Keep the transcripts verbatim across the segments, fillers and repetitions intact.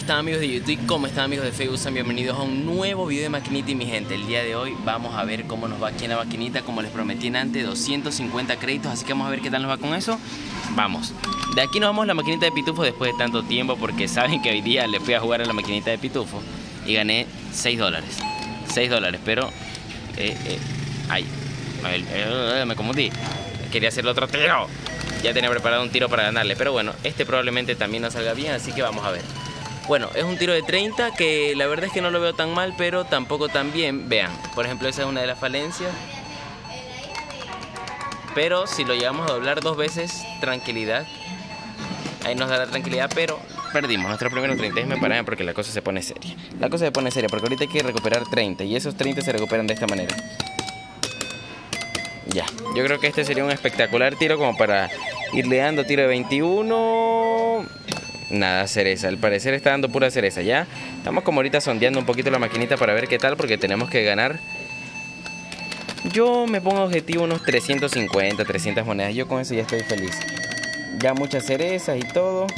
están, amigos de YouTube? ¿Cómo están, amigos de Facebook? Sean bienvenidos a un nuevo video de maquinita. Y mi gente, el día de hoy vamos a ver cómo nos va aquí en la maquinita. Como les prometí antes, doscientos cincuenta créditos, así que vamos a ver qué tal nos va con eso. Vamos. De aquí nos vamos a la maquinita de Pitufo después de tanto tiempo, porque saben que hoy día le fui a jugar a la maquinita de Pitufo y gané seis dólares. seis dólares, pero... Eh, eh, ay, eh, eh, me confundí. Quería hacerle otro tiro. Ya tenía preparado un tiro para ganarle, pero bueno, este probablemente también no salga bien, así que vamos a ver. Bueno, es un tiro de treinta que la verdad es que no lo veo tan mal, pero tampoco tan bien. Vean, por ejemplo, esa es una de las falencias. Pero si lo llegamos a doblar dos veces, tranquilidad. Ahí nos da la tranquilidad, pero perdimos nuestros primeros treinta. Me paran porque la cosa se pone seria. La cosa se pone seria porque ahorita hay que recuperar treinta y esos treinta se recuperan de esta manera. Ya, yo creo que este sería un espectacular tiro como para irle dando tiro de veintiuno. Nada, cereza, al parecer está dando pura cereza. Ya, estamos como ahorita sondeando un poquito la maquinita para ver qué tal, porque tenemos que ganar. Yo me pongo objetivo unos trescientos cincuenta, trescientas monedas. Yo con eso ya estoy feliz. Ya muchas cerezas y todo.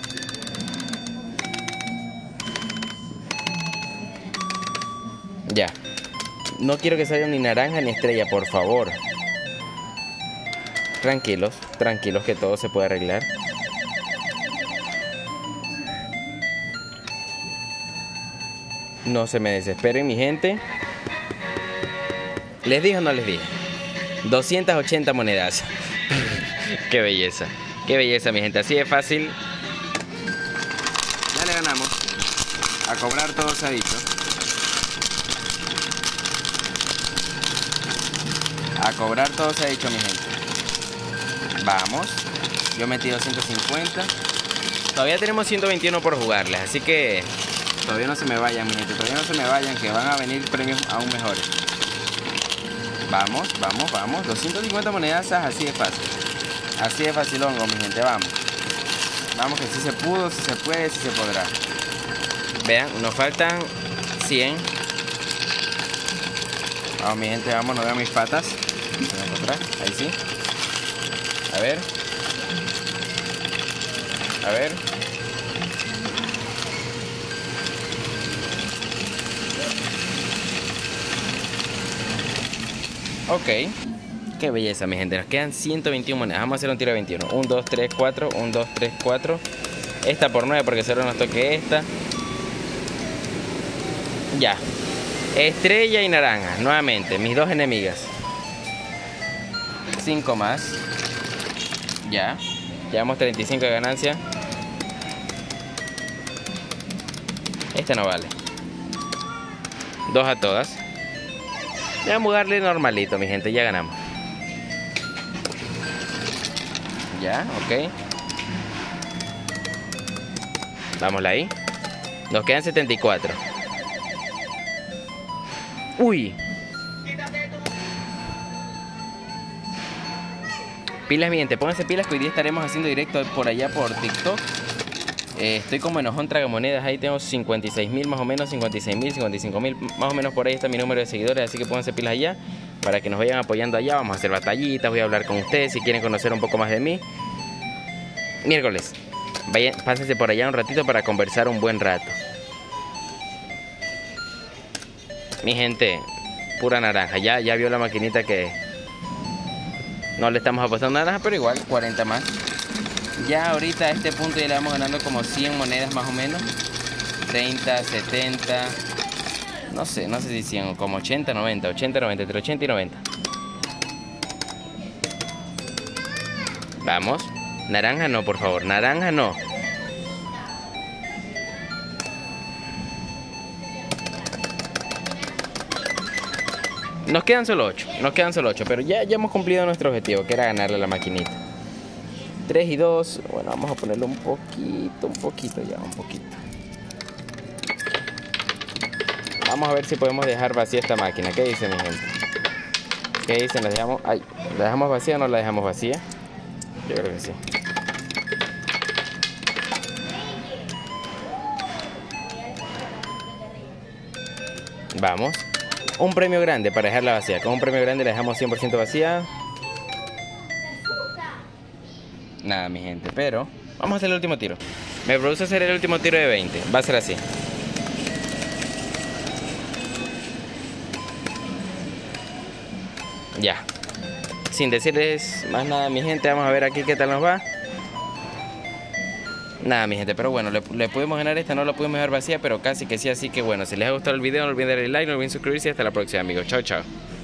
Ya, no quiero que salga ni naranja ni estrella, por favor. Tranquilos, tranquilos que todo se puede arreglar. No se me desesperen, mi gente. ¿Les dije o no les dije? doscientas ochenta monedas. Qué belleza, qué belleza, mi gente. Así de fácil. Ya le ganamos. A cobrar todo se ha dicho. A cobrar todo se ha dicho, mi gente. Vamos. Yo metí doscientos cincuenta. Todavía tenemos ciento veintiuno por jugarles, así que todavía no se me vayan, mi gente. Todavía no se me vayan, que van a venir premios aún mejores. Vamos, vamos, vamos. doscientas cincuenta monedas, así de fácil. Así de facilongo, mi gente. Vamos. Vamos, que si se pudo, si se puede, si se podrá. Vean, nos faltan cien. Vamos, mi gente, vamos. No vean mis patas. Ahí sí. A ver. A ver. Ok. Qué belleza, mi gente. Nos quedan ciento veintiuno monedas. Vamos a hacer un tiro de veintiuno. uno, dos, tres, cuatro. uno, dos, tres, cuatro. Esta por nueve porque solo nos toque esta. Ya. Estrella y naranja. Nuevamente. Mis dos enemigas. cinco más. Ya. Llevamos treinta y cinco de ganancia. Esta no vale. Dos a todas. Ya vamos a jugarle normalito, mi gente. Ya ganamos. Ya, ok. Vámonos ahí. Nos quedan setenta y cuatro. Uy. Pilas, mi gente, pónganse pilas que hoy día estaremos haciendo directo por allá por TikTok. eh, Estoy como enojón tragamonedas. Ahí tengo cincuenta y seis mil más o menos, cincuenta y seis mil, cincuenta y cinco mil. Más o menos por ahí está mi número de seguidores. Así que pónganse pilas allá para que nos vayan apoyando allá. Vamos a hacer batallitas, voy a hablar con ustedes si quieren conocer un poco más de mí. Miércoles, vayan, pásense por allá un ratito para conversar un buen rato. Mi gente, pura naranja. Ya, ya vio la maquinita que no le estamos apostando naranja, pero igual, cuarenta más. Ya ahorita a este punto ya le vamos ganando como cien monedas más o menos. treinta, setenta. No sé, no sé si cien, como ochenta, noventa, ochenta, noventa, entre ochenta y noventa. Vamos. Naranja no, por favor, naranja no. Nos quedan solo ocho, nos quedan solo ocho, pero ya, ya hemos cumplido nuestro objetivo, que era ganarle a la maquinita. tres y dos, bueno, vamos a ponerlo un poquito, un poquito ya, un poquito. Vamos a ver si podemos dejar vacía esta máquina. ¿Qué dice, mi gente? ¿Qué dicen? ¿La dejamos? Ay, ¿la dejamos vacía o no la dejamos vacía? Yo creo que sí. Vamos. Un premio grande para dejarla vacía. Con un premio grande la dejamos cien por ciento vacía. Nada, mi gente, pero vamos a hacer el último tiro. Me produce hacer el último tiro de veinte. Va a ser así. Ya. Sin decirles más nada, mi gente, vamos a ver aquí qué tal nos va. Nada, mi gente, pero bueno, le, le pudimos ganar esta, no la pudimos dejar vacía, pero casi que sí, así que bueno, si les ha gustado el video, no olviden darle like, no olviden suscribirse y hasta la próxima, amigos. Chao, chao.